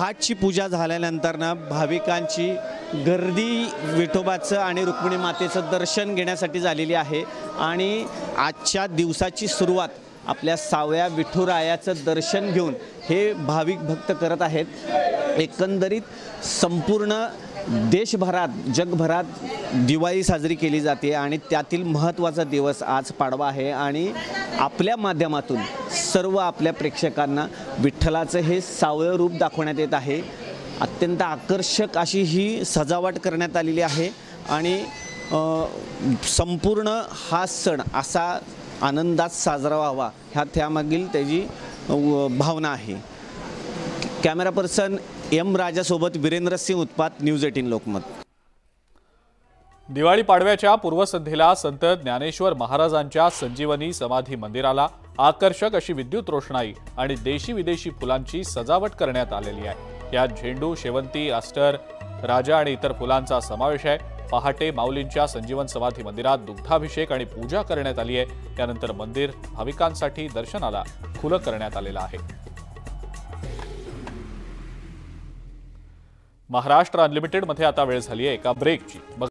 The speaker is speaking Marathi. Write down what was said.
पहाटची पूजा झाल्यानंतर ना भाविकांची गर्दी विठोबाचं आणि रुक्मिणी मातेचं दर्शन घेण्यासाठी झालेली आहे आणि आजच्या दिवसाची सुरुवात आपल्या सावळ्या विठुरायाचं दर्शन घेऊन हे भाविक भक्त करत आहेत। एकंदरीत संपूर्ण देशभरात जगभरात दिवाळी साजरी केली जाते आणि त्यातील महत्त्वाचा दिवस आज पाडवा आहे आणि आपल्या माध्यमातून सर्व आपल्या प्रेक्षकांना विठ्ठलाचं हे सावळं रूप दाखवण्यात येत आहे। अत्यंत आकर्षक अशी ही सजावट करण्यात आलेली आहे आणि संपूर्ण हा सण असा आनंदात साजरा व्हावा ह्या त्यामागील त्याची भावना आहे। कॅमेरा पर्सन एम राजासोबत वीरेंद्र सिंह उत्पात, न्यूज 18 लोकमत। दिवाळी पाडव्याच्या पूर्वसंध्येला संत ज्ञानेश्वर महाराजांच्या संजीवनी समाधी मंदिराला आकर्षक अशी विद्युत रोषणाई आणि देशी विदेशी फुलांची सजावट करण्यात आलेली आहे। यात झेंडू, शेवंती, अस्टर, राजा आणि इतर फुलांचा समावेश आहे। पहाटे माऊलींच्या संजीवन समाधी मंदिरात दुग्धाभिषेक आणि पूजा करण्यात आली आहे। त्यानंतर मंदिर भाविकांसाठी दर्शनाला खुलं करण्यात आलेलं आहे। महाराष्ट्र अनलिमिटेड मध्ये आता वेळ झाली आहे एका ब्रेकची।